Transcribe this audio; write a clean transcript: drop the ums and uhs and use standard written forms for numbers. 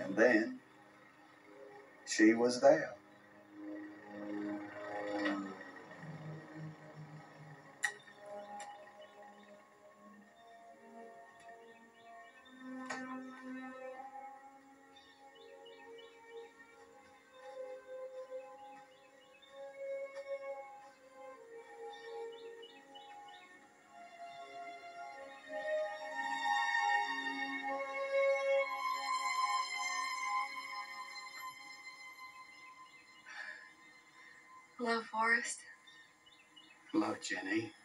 And then she was there. Hello, Forrest. Hello, Jenny.